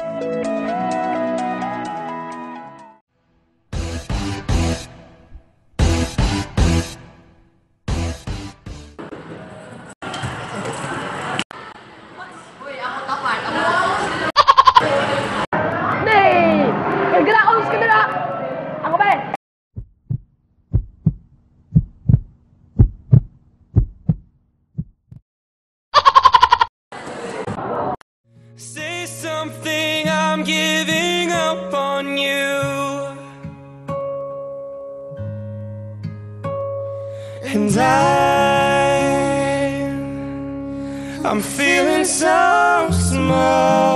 Say something, I'm giving up on you. And I'm feeling so small.